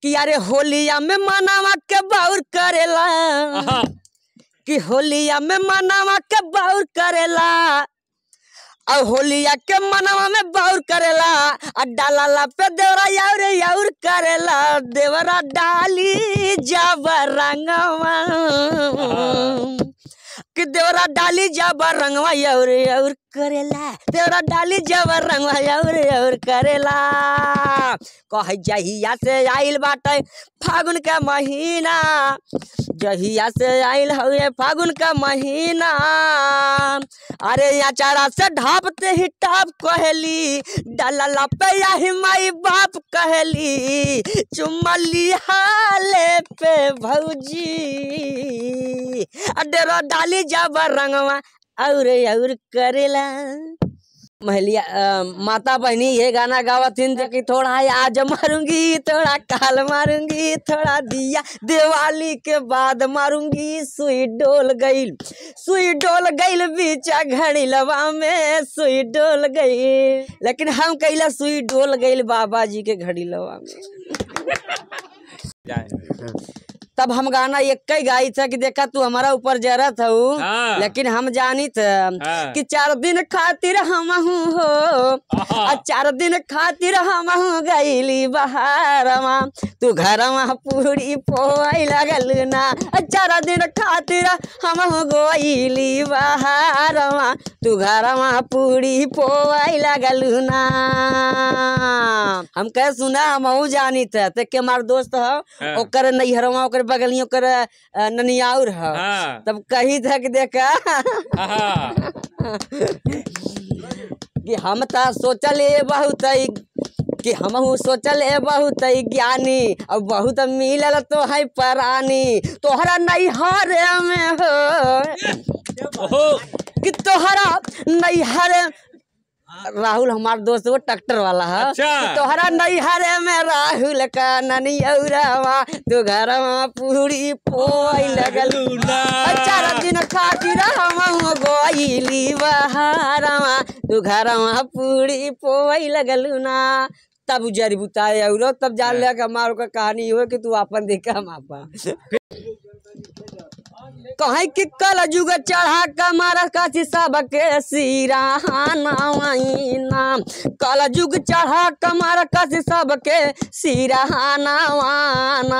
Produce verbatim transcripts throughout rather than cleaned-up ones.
कि अरे होलिया में मनावा के बाउर करेला कि होलिया में मनावा के बाउर करेला और होलिया के मनवा में बाउर करेला और डाला पे देवरा यार यार करेला देवरा डाली जब रंगवा कि देवरा डाली जब रंगवा यार यार करेला देवरा डाली जब रंगवा यार यार करेला कह जहिया से आइल बाटे फागुन का महीना जहिया से आइल हुए फागुन का महीना अरे अचारा से ढापते ही टाप कहली डाला पे यही माई बाप कहली चुमली हाले पे भौजी डेरा डाली जब रंगवा और और करेला महलिया माता बहनी ये गाना गावथिन कि थोड़ा आज मारूंगी थोड़ा काल मारूंगी थोड़ा दिया दिवाली के बाद मारूंगी सुई डोल गई सुई डोल गई बीचा घड़ी लवा में सुई डोल गई लेकिन हम कहला सुई डोल गई बाबा जी के घड़ी लवा में तब हम गाना एक ही गाई था कि देखा तू हमारा ऊपर जरा था हाँ। लेकिन हम जानी था हाँ। कि चार दिन खातिर हम हो चार दिन खातिर हम गईली बहारवा तू घरवा पूरी पोई लगल ना चार दिन खातिर हम गईली बहारवा तू घरवा पूरी पोई लगल ना हम कह सुना हम जानी था ते के हमार दोस्त हो ओकर नैहरवा ओकर बगलियों कर ननियाउर है हाँ। तब कही था कि देखा कि हम तो सोचले बहुत कि हम सोचले बहुत ज्ञानी और बहुत मिलल तो है परानी तोहरा नैहर में हो कि तोहरा नैहर राहुल हमार दोस्त वो ट्रैक्टर वाला है अच्छा। तोहरा नैहर में राहुल का ननियौरवा तू घरवा पूरी पोई लगल चार दिन खातिर हम गईली बहारवा तू घरवा पूरी पोई लगल ना तब जरी बुताए और तब जान ले हमारो का कहानी हो कि तू अपन देखा हम आपा कहीं कि कल जुग चढ़ा कमर कथी सबके सिराहाना वाइना कल जुग चढ़ा कमर कथी सबके सिराहाना वाना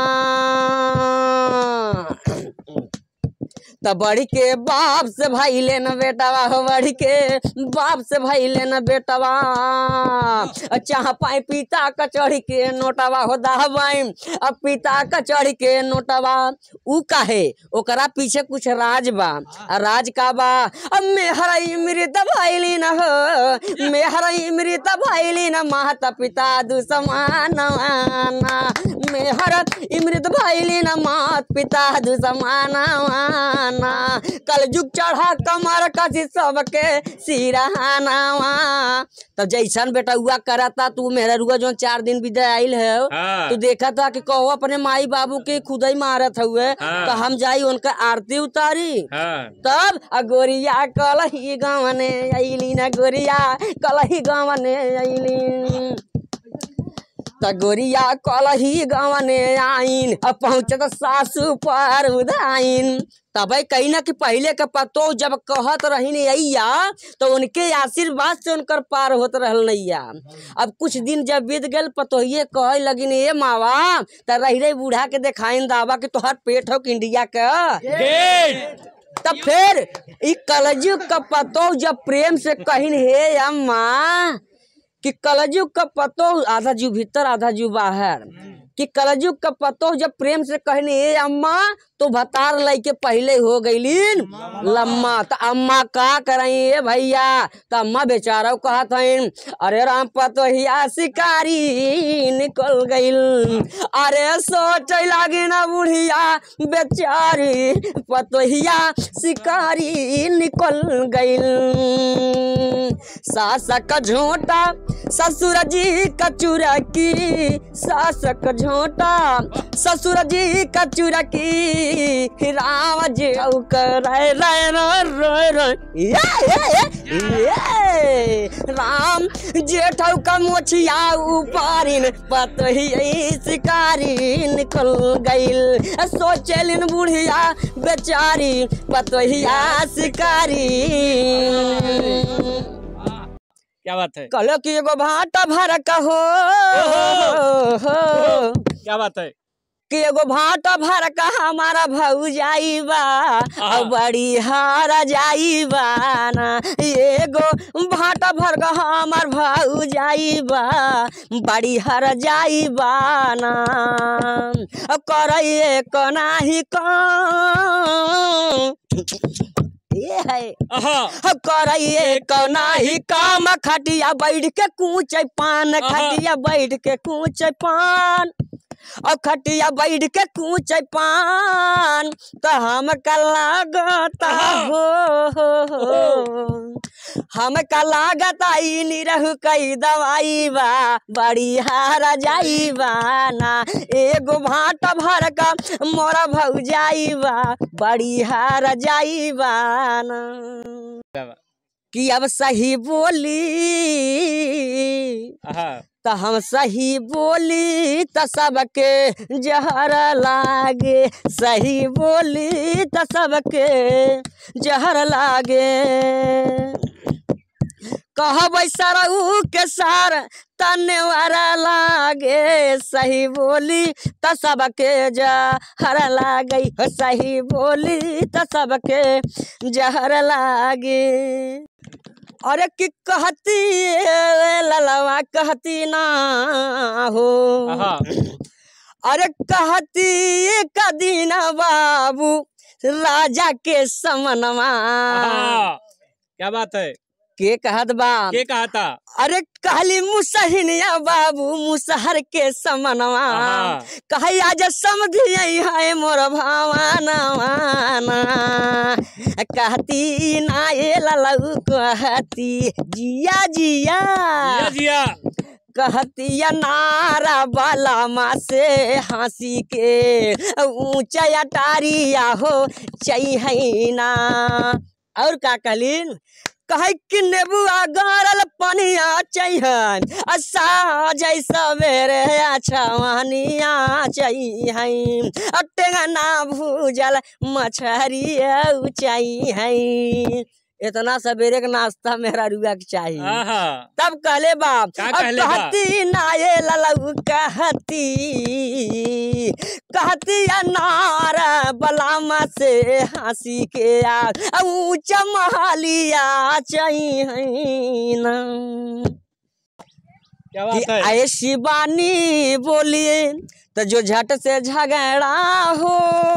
तो बड़ी के बाप से भाई लेना बेटवा हो बड़ी के बाप से भाई लेना बेटवा चाह पाए पिता कचौड़ी के नोटवा हो दाबाई अब पिता कचौड़ी के नोटवा ऊ काहे ओकरा पीछे कुछ राज बा राज का बा अब मेहर इमृत भाईली न हो मेहर इमृत भाईली न माता पिता दुसमान मेहर इमृत भाईली न मात पिता दुसमान कल जुग चढ़ा कमर कथी सबके सिरहाना तब जैसन बेटा हुआ करता तू मेरा रुआ जो चार दिन विदा आइल है हाँ। तू देखा था कि कहो अपने माई बाबू के खुद ही मारत हुए हाँ। तो हम जाई उनका आरती उतारी हाँ। तब गोरिया कल ही गावने आईली न गोरिया कल ही गावने आईली गोरिया कल ही गावने आइन अब पहुँचत सासू पर उदाइन तब कहीं ना कि पहले का पतो जब कहत रही नैया तो उनके आशीर्वाद से उनकर पार होत रहल नैया अब कुछ दिन जब बीत गल पतोहिए कहे लगी ए मावा त रही रही बूढ़ा के देखाइन दावा कि तोहर पेट हो इंडिया का तब फिर ई कलजुग का पतो जब प्रेम से कहिन हे अम्मा कि कलजुग का पतो आधा जीव भीतर आधा जीव बाहर कि कलजुग का पतो जब प्रेम से कहने ए अम्मा तो भतार लई के पहले हो गईलीन लम्मा तो अम्मा का करई ए भैया तो अम्मा बेचारा कहत हईन अरे राम पतोहिया शिकारी निकल गईल अरे सोच लागी ना बुढ़िया बेचारी पतोहिया शिकारी निकल गईल सास का झोंटा ससुर जी का चुरकी सास का झोंटा ससुर जी का चुरकी राम जी कर रे रे रे रे ये ये ये राम जेठौ का मोछिया उपारिन पतही शिकारी निकल गईल सोचलिन बुढ़िया बेचारी पतहिया शिकारी। क्या बात है? कहलो कि एगो भाटा भर कहो क्या बात है? कि एगो भाटा भर का हमारा भाऊ जाइबा और बड़ी हारा जाइबा ना एगो भाटा भर का हमार भाऊ जाइबा बड़ी हारा जाइबा ना करे को नाही काम ये है करे को नाही काम खटिया बैठ के कूच पान खटिया बैठ के कूच पान और खटिया बैठ के कूच पान तो हम का लागता हो हम का लागता ई निरहु कई दवाई बा बड़ी हारा जाइबा ना एगो भाटा भर का मोरा भौ जाइबा बड़ी हारा जाइबा ना कि अब सही बोली तो हम सही बोली तो सबके जहर लागे सही बोली तो सबके जहर लागे कहबै सरऊ के सार तनवारा लागे सही बोली तो सबके जहर लागे सही बोली तो सबके जहर लागे। अरे कि कहती ललवा कहती ना हो अरे कहती कदीना बाबू राजा के समनवा। क्या बात है? के कहत बा के कहता? अरे कहली मुसहिनिया बाबू मुसहर के समनवा कही आज समझी है मोर भावाना कहती ना ये ललऊ कहती जिया जिया जिया जिया कहती नारा बाला माँ से हंसी के ऊंचा अटारिया हो चाहिना। और का कहलीन कहे कि नेबुआ गारल पनिया चाहिए असा जैसा मेरे छवानिया चाहिए टेंगना भूजल मछरिया चाहिए। इतना सवेरे का नाश्ता मेरा रुआ के चाहिए। तब कहले बाप कहती नाये ललऊ कहती कहती नारा बलामा से हंसी के ऊंचा महलिया चाहिए ना। क्या बात है? आए शिवानी बोलिए तो जो झट से झगड़ा हो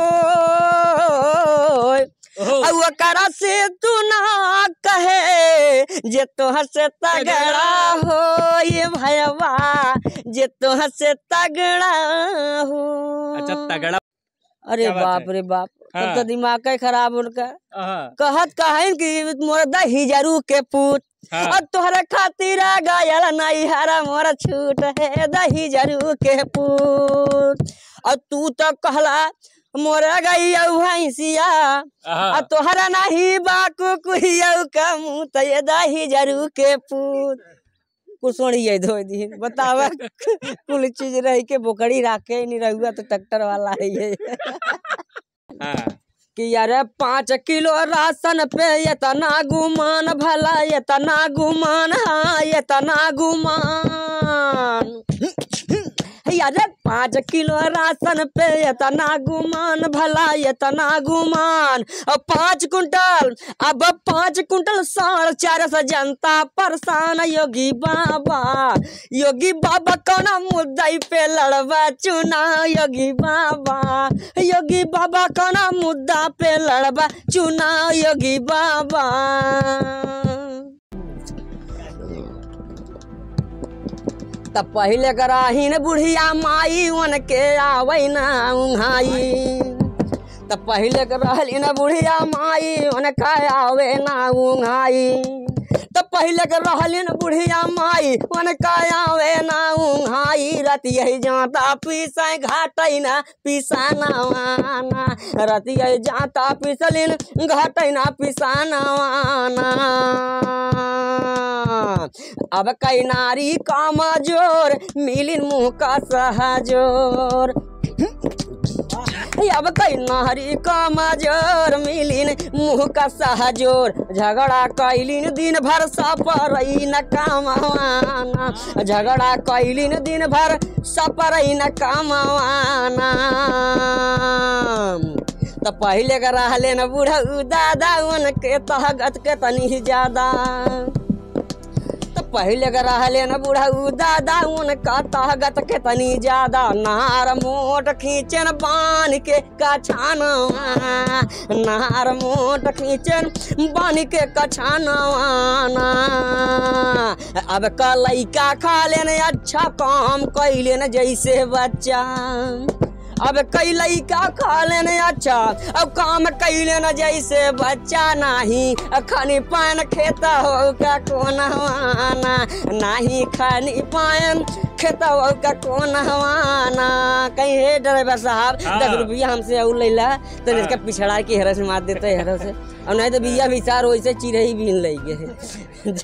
करा से तू ना कहे जे तोह से तगड़ा हो ये भयवा जे तोह से तगड़ा हो। अच्छा तगड़ा। अरे बाप रे बाप हाँ। तो दिमाग खराब उनका कहत कहें कि मोर दहिजरू के पूत हाँ। और तोहरा खातिर गायल नहीं हरा मोर छूट है दहिजरू के पूत और तू तो कहला मोरा गैया भैंसिया और तोहरा नहीं बाकू कुहिया का मुँह तो ये दहिजरू के पूत कुसोड़िए धो दी बतावा कुल चीज रही के बोकड़ी राखे नहीं रहुआ तो ट्रैक्टर वाला है कि यार पाँच किलो राशन पे इतना गुमान भला इतना गुमान हाँ इतना गुमान यार पाँच किलो राशन पे इतना गुमान भला इतना गुमान और पाँच कुंटल अब पाँच कुंटल साढ़ चार सौ जनता परेशान योगी बाबा योगी बाबा कौन मुद्दा पे लड़वा चुनाव योगी बाबा योगी बाबा कौन मुद्दा पे लड़वा चुनाव योगी बाबा। तब पहले कराहीन बुढ़िया माई उनके आवे ना उंघाई तब पहले कराहीन बुढ़िया माई उनका आवे ना उंघाई तो पहले के रहलिन बुढ़िया माई उनका आवे ना उहाई रतिया जाता पीसा घाटै ना पिसाना वाना रतिया जाता पिसलिन घाटै ना पिसाना वाना अब कई नारी काम जोर मिलिन मुँह का सहजोर अब कई नारी काम जोर मिलिन मुँह का सहजोर झगड़ा कैलिन दिन भर सपरई न कामवाना झगड़ा कैलिन दिन भर सपरई न कामवाना तो पहले का रहले न बूढ़ा दादा उनके तहगत के तनी ज्यादा तो पहले का रहले न बूढ़ा दादा उनका तहगत के तनी ज्यादा नार मोट खींचन बान के कछानवा नार मोट खींचन बान के कछानवाना अब का लइका खा लेने अच्छा काम कैलेन जैसे बच्चा अब कई लइका खा लेने अच्छा अब काम कैले न जैसे बच्चा नाही खानी पान खाता हो का कोनवाना नाही खानी पान खाता हो का कोनवाना कहीं हे ड्राइवर साहब दस रुपया हमसे और ले ला तो इसका पिछड़ा के हेरा से मार देते है हेरा से और नहीं तो बिया विचार वैसे चिरही बीन ले गए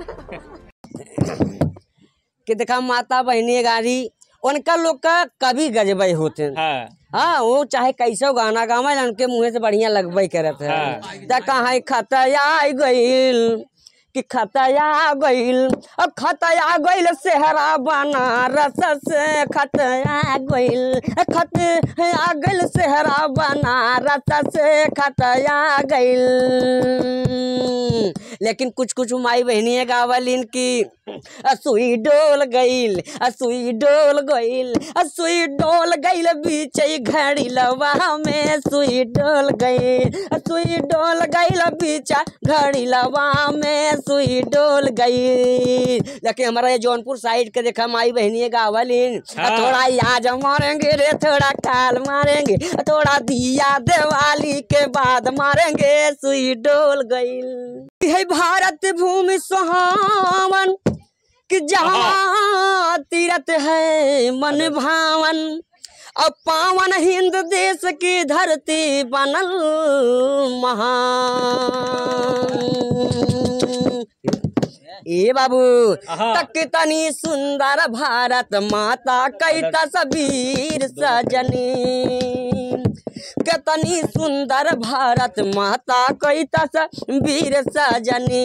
कि देखा माता बहनी गाड़ी उनका लोग का कभी गजबे होते हैं। हाँ हाँ वो चाहे कैसे गाना गावे उनके मुँह से बढ़िया लगबे करत है। हाँ। कहाँ खतया गईल कि खतया गईल अब खतया गईल सेहरा बनारस से खतया गईल खतया गईल सेहरा बनारस से खतया गईल लेकिन कुछ कुछ माई बहनी गावलिन की सुई डोल गईल सुई डोल गईल सुई डोल गईल बीच घड़ी लवा में सुई डोल गईल सुई डोल गईल बीच घड़ी लवा में सुई डोल गई लेकिन हमारा ये जौनपुर साइड के देखा माई बहनी गावलिन थोड़ा आज मारेंगे रे थोड़ा काल मारेंगे थोड़ा दिया दिवाली के बाद मारेंगे सुई डोल गई है भारत भूमि सुहावन कि जहाँ तीरथ है मन भावन अब पावन हिंद देश की धरती बनल महान ए बाबू तक तनी सुंदर भारत माता कई तस्वीर सजनी कितनी सुंदर भारत माता कई तस्वीर सजनी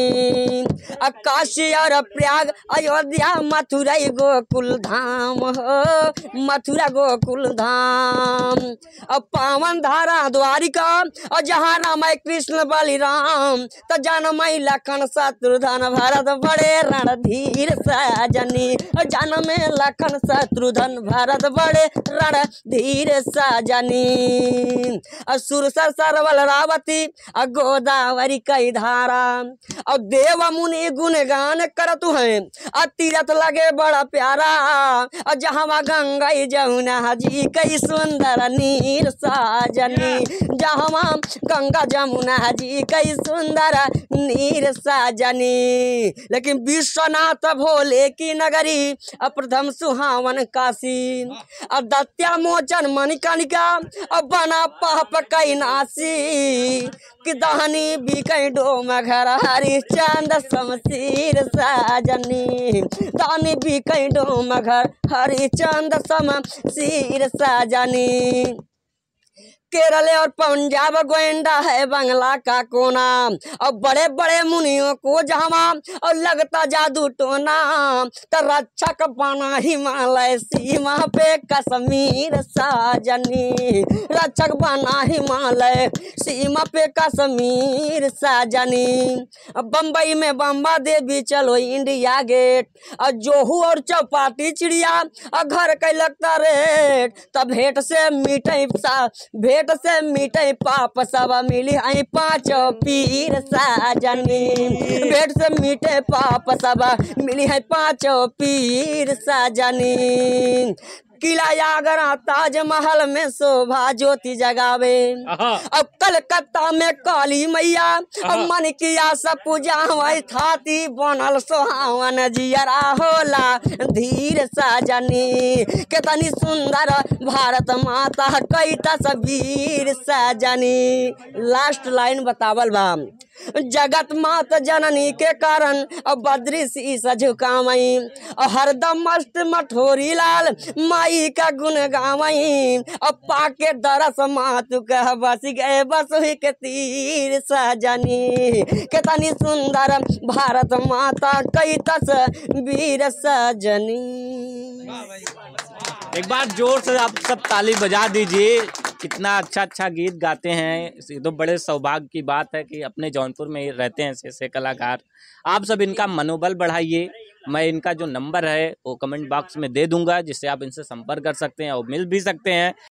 काशी और प्रयाग अयोध्या मथुरा गोकुल धाम हो मथुरा गोकुल धाम अब पावन धारा द्वारिका और जहाँ राम कृष्ण बलिराम तो जनमय लखन शत्रुघ्न भारत बड़े रणधीर सजनी जनमे लखन शत्रुघ्न भारत बड़े रणधीर सजनी सुरसर सरवल रावती और गोदावरी कई धारा और देव मुनि गुणगान करतु हैं और तीरथ लगे बड़ा प्यारा और जहाँ गंगा जमुना जी कई सुंदर नीर साजनी जहाँ गंगा जमुना जी कई सुंदर नीर साजनी लेकिन विश्वनाथ भोले की नगरी अप्रथम सुहावन काशी और दत्या मोचन मणिकर्णिका और बना पाप कई नासी कि दहनी बिकई डोम घर हरी चंद शमशीर साजनी दहनी बिकई डोम घर हरी चंद शमशीर साजनी केरल और पंजाब गोयंडा है बंगला का कोना और बड़े बड़े मुनियों को जहाँ और लगता जादू टोना तो रक्षक बना हिमालय सीमा पे कश्मीर साजनी रक्षक बना हिमालय सीमा पे कश्मीर साजनी बम्बई में बम्बा देवी चलो इंडिया गेट और जोहू और चौपाटी चिड़िया और घर के लगता रेट तब भेंट से मीठे सा भेंट से मीठे पाप सब मिली आई पांचों पीर साजनी भेंट से मीठे पाप सब मिली है पांचों पीर साजनी किला आगरा ताजमहल में शोभा ज्योति जगावे। हाँ। अब कलकत्ता में काली मैया अब मन किया सब पूजा वही थाती बनल सोहावन जियरा होला धीर सजनी कितनी सुंदर भारत माता कई तस्वीर सजनी। लास्ट लाइन बतावल बा जगत मात जननी के कारण अब बद्री शीस झुकावई हरदम मस्त मठोरी लाल माई का गुण गावई अब पाके दरस मातु कह बस गए बस हुई के तीर सजनी कितनी सुंदर भारत माता कई तस्वीर सजनी। एक बार जोर से आप सब ताली बजा दीजिए। कितना अच्छा अच्छा गीत गाते हैं। ये तो बड़े सौभाग्य की बात है कि अपने जौनपुर में रहते हैं ऐसे ऐसे कलाकार। आप सब इनका मनोबल बढ़ाइए। मैं इनका जो नंबर है वो कमेंट बॉक्स में दे दूंगा जिससे आप इनसे संपर्क कर सकते हैं और मिल भी सकते हैं।